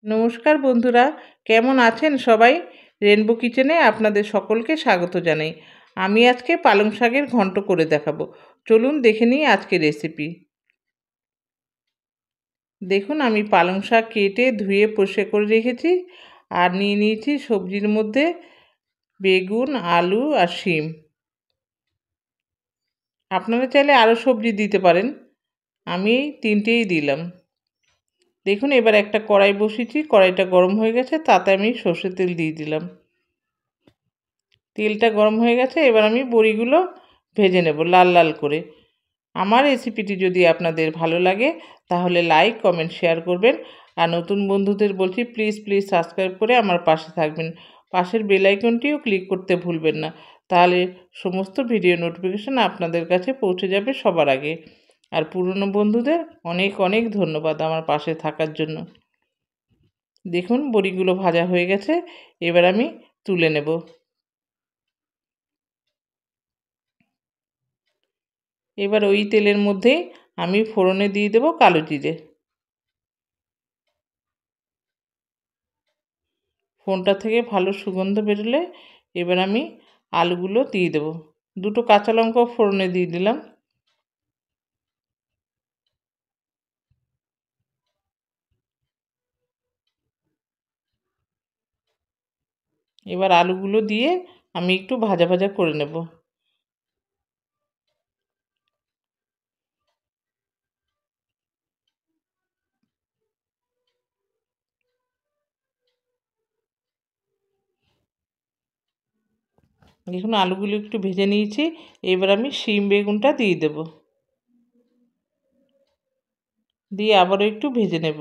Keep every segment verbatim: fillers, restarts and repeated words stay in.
নমস্কার বন্ধুরা, কেমন আছেন সবাই? রেনবো কিচেনে আপনাদের সকলকে স্বাগত জানাই। আমি আজকে পালং শাকের ঘন্ট করে দেখাবো। চলুন দেখে নিই আজকে রেসিপি। দেখুন, আমি পালং শাক কেটে ধুয়ে পরিষ্কার করে রেখেছি আর নিয়ে নিয়েছি সবজির মধ্যে বেগুন, আলু আর শিম। আপনারা চাইলে আরও সবজি দিতে পারেন, আমি এই তিনটেই দিলাম। দেখুন, এবার একটা কড়াই বসিয়েছি, কড়াইটা গরম হয়ে গেছে, তাতে আমি সর্ষের তেল দিয়ে দিলাম। তেলটা গরম হয়ে গেছে, এবার আমি বড়িগুলো ভেজে নেব লাল লাল করে। আমার রেসিপিটি যদি আপনাদের ভালো লাগে তাহলে লাইক, কমেন্ট, শেয়ার করবেন। আর নতুন বন্ধুদের বলছি, প্লিজ প্লিজ সাবস্ক্রাইব করে আমার পাশে থাকবেন। পাশের বেল আইকনটিও ক্লিক করতে ভুলবেন না, তাহলে সমস্ত ভিডিও নোটিফিকেশান আপনাদের কাছে পৌঁছে যাবে সবার আগে। আর পুরনো বন্ধুদের অনেক অনেক ধন্যবাদ আমার পাশে থাকার জন্য। দেখুন, বড়িগুলো ভাজা হয়ে গেছে, এবার আমি তুলে নেব। এবার ওই তেলের মধ্যেই আমি ফোড়নে দিয়ে দেব কালো জিরে। ফোড়নটা থেকে ভালো সুগন্ধ বেরোলে এবার আমি আলুগুলো দিয়ে দেব। দুটো কাঁচা লঙ্কাও ফোড়নে দিয়ে দিলাম। এবার আলুগুলো দিয়ে আমি একটু ভাজা ভাজা করে নেব। দেখুন, আলুগুলো একটু ভেজে নিয়েছি, এবার আমি শিম বেগুনটা দিয়ে দেব, দিয়ে আবারও একটু ভেজে নেব।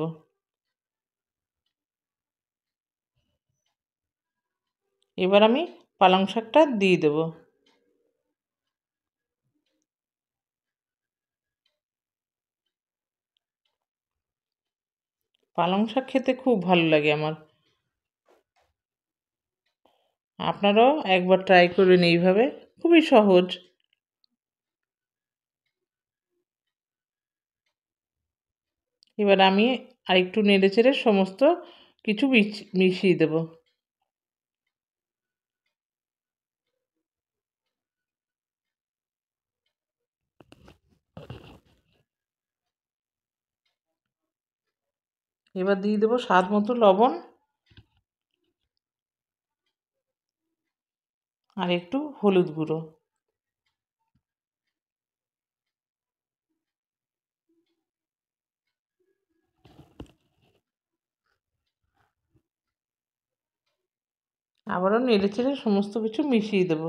এবার আমি পালং শাকটা দিয়ে দেব। পালং শাক খেতে খুব ভালো লাগে আমার। আপনারাও একবার ট্রাই করবেন এইভাবে, খুবই সহজ। এবার আমি আরেকটু নেড়ে চেড়ে সমস্ত কিছু মিশিয়ে দেব। এবার দিয়ে দেবো স্বাদ মতো লবণ আর একটু হলুদ গুঁড়ো। আবারও নেড়ে চেড়ে সমস্ত কিছু মিশিয়ে দেব।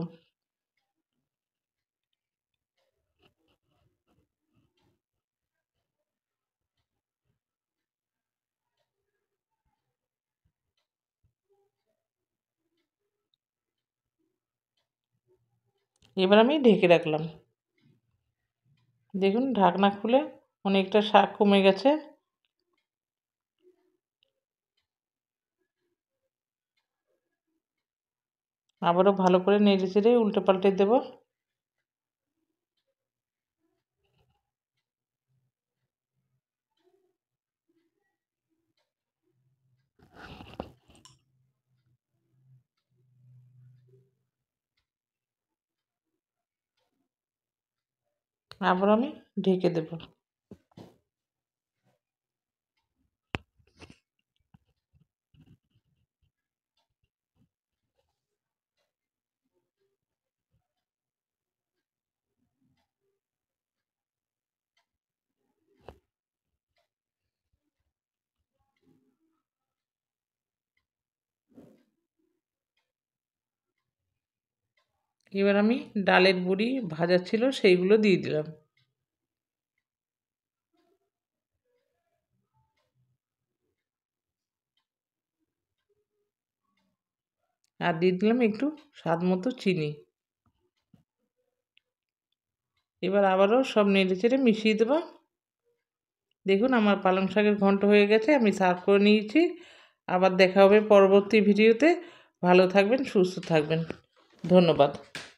এবার আমি ঢেকে রাখলাম। দেখুন, ঢাকনা খুলে অনেকটা শাক কমে গেছে। আবারও ভালো করে নেড়ে চেড়ে উল্টে পাল্টে দেব। আবার আমি ঢেকে দেব। এবার আমি ডালের বড়ি ভাজা ছিল সেইগুলো দিয়ে দিলাম। আর দিয়ে দিলাম একটু স্বাদ মতো চিনি। এবার আবারও সব নেড়ে চেড়ে মিশিয়ে দেবো। দেখুন, আমার পালং শাকের ঘন্ট হয়ে গেছে, আমি সার্ভ করে নিয়েছি। আবার দেখা হবে পরবর্তী ভিডিওতে। ভালো থাকবেন, সুস্থ থাকবেন। ধন্যবাদ।